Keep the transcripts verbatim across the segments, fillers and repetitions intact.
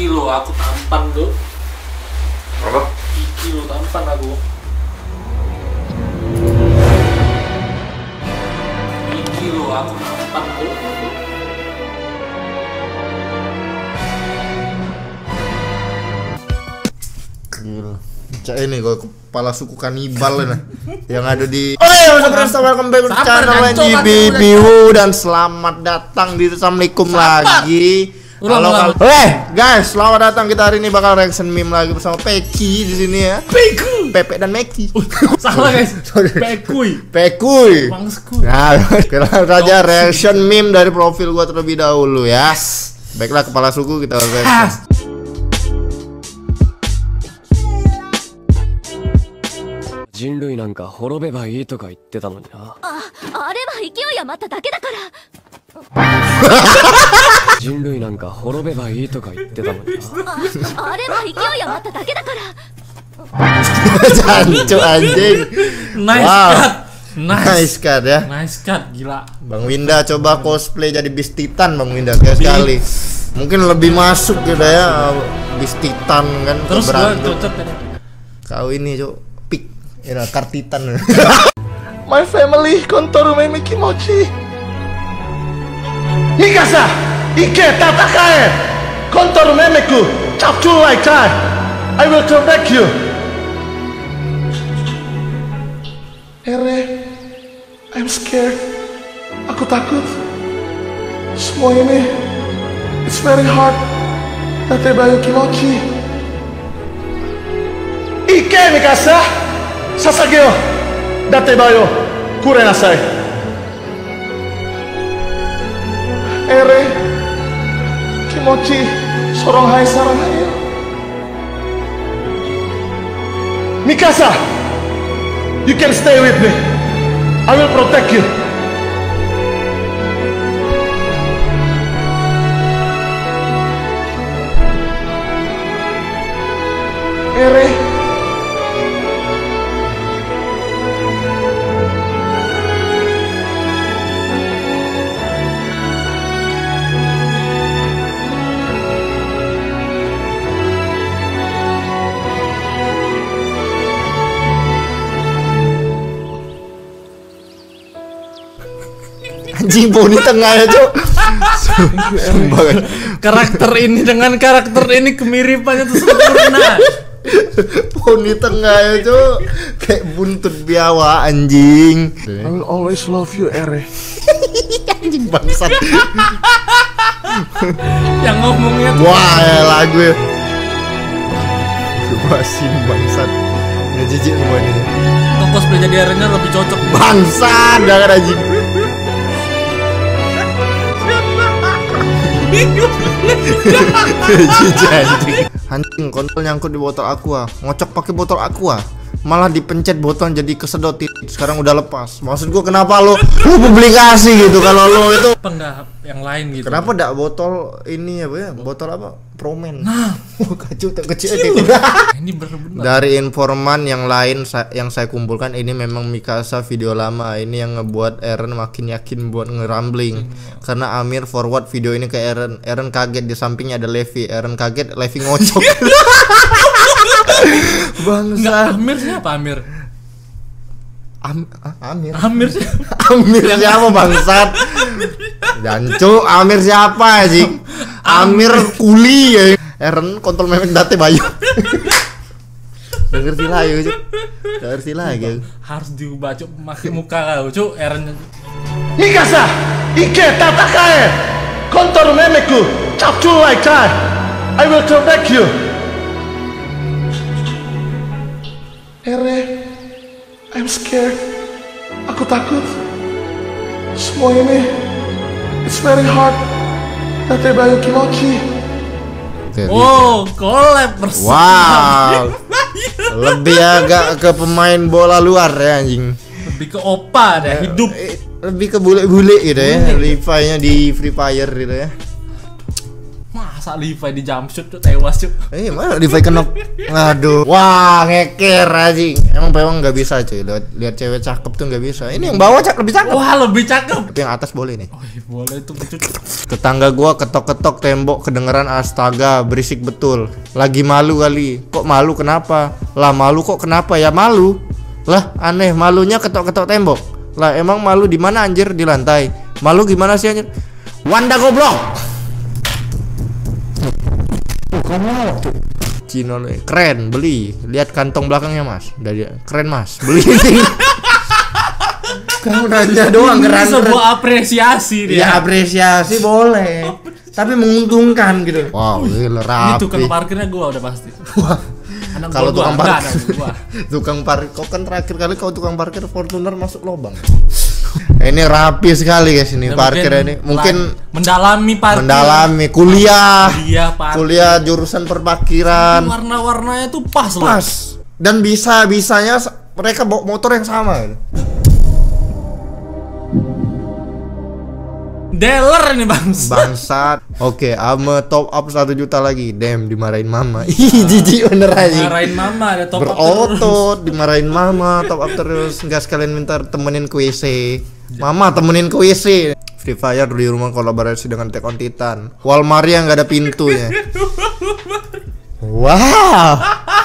Iki lo aku tampan tuh. Apa? Iki lo tampan aku. Iki lo aku tampan tuh. Gila. Cak ini kok kepala suku kanibal nah. Yang ada di oh ya mas welcome back to channel N G B B W dan selamat datang di Assalamualaikum lagi. Halo halo. Eh guys, selamat datang, kita hari ini bakal reaction meme lagi bersama Peki di sini ya. Peku. Pepe dan Meki. Salah guys. Pekuy. Pekuy. Bangsku. Nah, kita saja reaction meme dari profil gua terlebih dahulu ya. Baiklah kepala suku kita reaction. 人類なんか滅べばいいとか言ってたのにな。 あ、あれは勢い余っただけだから。 人類なんか滅べばいいとか言ってたのにな。 あ、あれは勢い余っただけだから。 Jancu anjing. Nice Wow. cut. Nice. Nice cut ya. Nice cut, gila. Bang Winda coba cosplay jadi Beast Titan Bang Winda sekali sekali. Mungkin lebih masuk gitu ya Beast Titan kan. Terus gua berantem. cocok tadi. Kau ini cok pick ya kartitan. My family kontoru meme kimochi. Mikasa, ike tatakae. Kontoru memeku, capcu like time. I will come back you. Ere, I'm scared. Aku takut. Semua ini, it's very hard. Datebayo kimochi. Ike Mikasa, sasageo. Datebayo, kurenasai. Ere, kimochi, soronghai sarangai. Mikasa, you can stay with me. I will protect you. Ere, Anjing poni tengah ya cok. Sumpah kan. Karakter ini dengan karakter ini kemiripannya tuh sempurna. Poni tengah ya cok. Kayak buntut biawa anjing. I will always love you, Ere. Anjing bangsat. Yang ngomongnya tuh Wah ya lagu ya. Basin bangsat. Ngejijik semua ini. cosplay jadi arena lebih cocok. Bangsat jangan anjing. Anjing kontol nyangkut di botol aqua. Ngocok pakai botol aqua. Malah dipencet botol jadi kesedot. Sekarang udah lepas. Maksud gua kenapa lo lu publikasi gitu kalau lo itu Apa enggak yang lain gitu? kenapa enggak botol ini apa ya? Botol apa? Promen. Nah, Kacau tak kecil itu. ini bener-bener. Dari informan yang lain sa yang saya kumpulkan ini memang Mikasa video lama. Ini yang ngebuat Eren makin yakin buat ngerambling. Karena Amir forward video ini ke Eren. Eren kaget, di sampingnya ada Levi. Eren kaget, Levi ngocok. Enggak, Bangsa. Amir siapa Amir? Am ah, Amir. Amir siapa? Amir siapa bangsat? Jancu, Amir siapa anjing? Amir kuli ya. Eren kontol memek date bayu. Denger sila ya, Cuk. Denger sila ya. Harus diubah cuk, pakai muka kau cuk, Eren. Mikasa, ike tatakae. Kontoru memeku, capcu like time. I will come back you. Ere, I'm scared. Aku takut. Semua ini, it's very hard. Datebayo kimochi. Oh, collab bersama. Wow. Lebih agak ke pemain bola luar ya anjing. Lebih ke opa dah, hidup. Eh, Lebih ke bule-bule gitu ya. Revive-nya di Free Fire gitu ya. Masa Levi di jump shoot tuh tewas cuy. Eh mana Levi kenok. Aduh. Wah ngeker anjing. Emang memang nggak bisa cuy. Lihat lihat cewek cakep tuh nggak bisa. Ini yang bawah cakep lebih cakep. Wah lebih cakep. Tapi yang atas boleh nih. Oh iya, boleh tuh cuy. Tetangga gua ketok-ketok tembok kedengeran, astaga berisik betul. Lagi malu kali. Kok malu kenapa? Lah malu kok kenapa ya malu? Lah aneh, malunya ketok-ketok tembok. Lah emang malu di mana anjir? Di lantai. Malu gimana sih anjir? Wanda goblok. Cino keren, beli. Lihat kantong belakangnya mas. Dari keren mas, beli. Kamu nanya doang keren. Sebuah apresiasi dia. Ya apresiasi boleh. Tapi menguntungkan gitu. Wow, gila rapi. Itu tukang parkirnya gua udah pasti. Kalau tukang parkir, tukang parkir, kau kan terakhir kali kau tukang parkir Fortuner masuk lubang. Ini rapi sekali guys ini ya, parkirnya ini. Mungkin mendalami parkir. Mendalami kuliah. Kuliah, kuliah jurusan perparkiran. Warna-warnanya tuh pas loh. Pas. Dan bisa-bisanya mereka bawa motor yang sama. Dealer ini bangsat. Bangsat. Oke, okay, ame top up satu juta lagi. Damn, dimarahin mama. Ih, jijik bener aja. Dimarahin mama, ada top up berotot, dimarahin mama, top up terus. Enggak sekalian minta temenin ke W C. Mama temenin ke W C. Free Fire di rumah kolaborasi dengan Attack on Titan. Walmart yang enggak ada pintunya. Wow.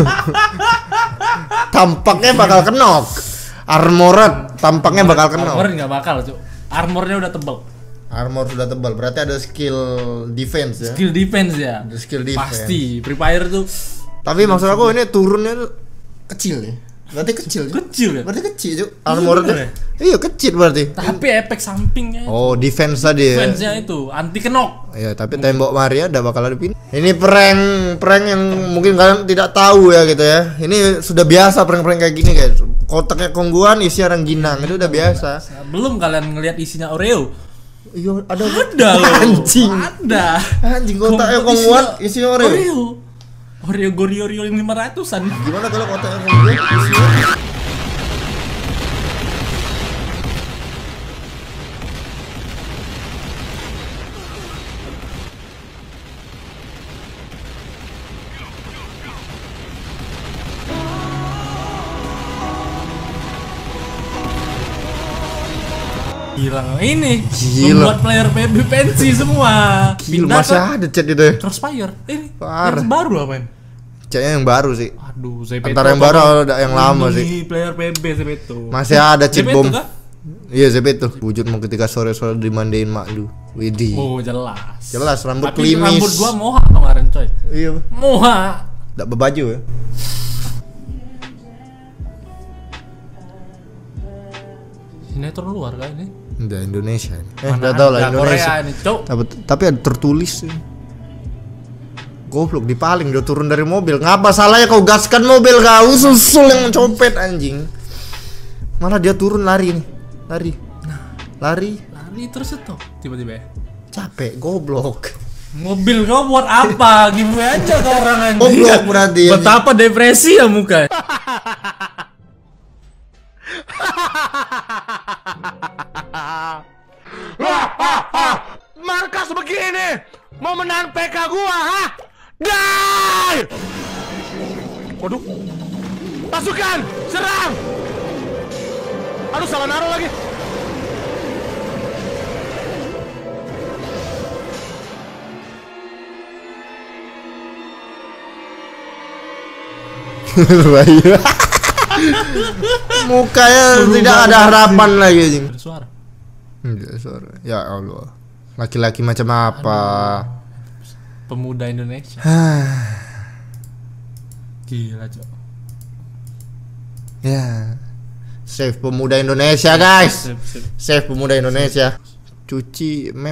Tampaknya bakal kenok. Armored tampaknya bakal kenok. Armor enggak bakal, Cuk. Armornya udah tebal. Armor sudah tebal, berarti ada skill defense ya. Skill defense ya. Ada skill defense. Pasti, Free Fire tuh. Tapi maksud aku ini turunnya tuh kecil ya. Berarti kecil. Kecil ya? Berarti kecil, Cuk. Armornya. Iya, kecil berarti. Tapi efek sampingnya itu. Oh, defense tadi ya. Defense-nya itu anti kenok. Iya, tapi tembok Maria udah bakal ada pin. Ini prank, prank yang mungkin kalian tidak tahu ya gitu ya. Ini sudah biasa prank-prank kayak gini guys. Kotaknya kongguan isi rengginang itu udah biasa. Belum kalian ngelihat isinya Oreo. Iya, ada ada loh. Anjing. Ada. Anjing kotaknya kongguan isi Oreo. Oreo. Oreo Gorio-Rio yang lima ratusan. Gimana kalau kotaknya kongguan isi Oreo? Gila ini. Gila. Membuat player P B pensi semua. Gila, masih ada chat itu ya. Crossfire. Ini parah. Yang baru apa ini? Chatnya yang baru sih. Aduh, Zepeto. Antara yang baru ada yang lama sih. Player P B Zepeto. Masih ada chat bom. Kan? Iya, Zepeto. Wujudmu ketika sore-sore dimandiin mak lu. Widih. Oh, jelas. Jelas rambut Tapi klimis. Rambut gua moha kemarin, coy. Iya. Moha. Enggak berbaju ya. Sinetron luar kan ini? Udah Indonesia. Eh, Mana enggak tahu lah ada Indonesia. Korea ini, Cok. Tapi, tapi ada tertulis sih. Goblok dipaling udah turun dari mobil. Ngapa salahnya kau gaskan mobil kau susul yang copet anjing. Malah dia turun lari nih. Lari. Lari. Lari terus itu tiba-tiba. Capek goblok. Mobil kau buat apa? Giveaway aja ke orang anjing. Goblok berarti. Betapa depresi ya muka. Markas begini mau menang P K gua, ha? Die! Waduh. Pasukan, serang! Aduh, salah naruh lagi. Mukanya tidak ada harapan lagi anjing. Ada suara. Enggak suara. Ya Allah. Laki-laki macam apa? Pemuda Indonesia. Gila, Cok. Ya. Save pemuda Indonesia, guys. Sip, sip. Save pemuda Indonesia. Cuci mem.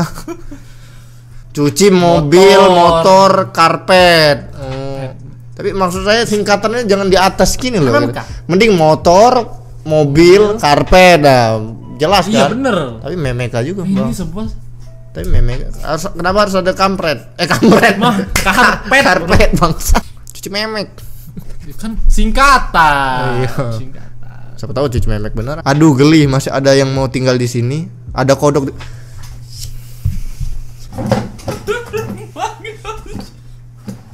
Cuci mobil, motor, Motor. karpet. Hmm. Tapi maksud saya singkatannya jangan di atas gini loh. M M K. Mending motor, mobil, karpet. Nah, jelas Iya kan? bener. Tapi memeka juga, Ini Bang. sebuah Tapi memeka. Harus- Kenapa harus ada kampret? Eh, kampret Mah, karpet. karpet bangsa. Cuci memek. kan singkatan. Iya. Singkatan. Siapa tahu cuci memek bener. Aduh, geli, masih ada yang mau tinggal di sini. Ada kodok. di-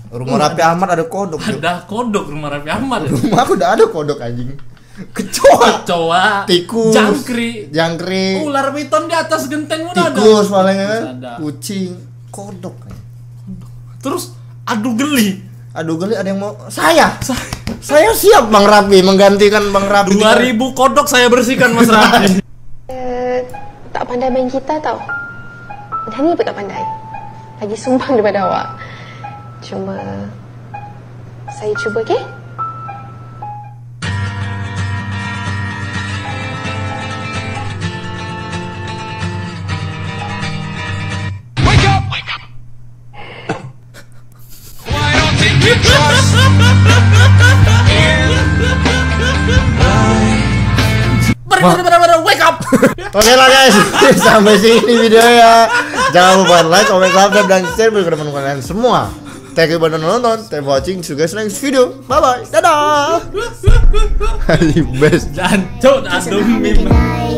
Rumah Raffi Ahmad ada kodok. Yuk. Ada kodok rumah Raffi Ahmad. Rumah aku udah ada kodok anjing. Kecoa, Kecoa, tikus, jangkrik, jangkrik, ular piton di atas genteng pun ada. tikus paling kan, Ada. kucing, kodok. Terus adu geli. Aduh geli ada yang mau saya. Saya siap Bang Raffi menggantikan Bang Raffi. dua ribu kodok saya bersihkan Mas Raffi. Eh, tak pandai main gitar tau. Nyanyi pun tak pandai. Lagi sumbang daripada awak. Cuma saya cuba, okey? Wake up. Oke lah guys, sampai sini videonya. Jangan lupa like, comment, subscribe, dan share ke teman kalian semua. Thank you buat nonton, thank you for watching. See you guys next video. Bye bye, dadah. Best. Jancuk, aduh meme.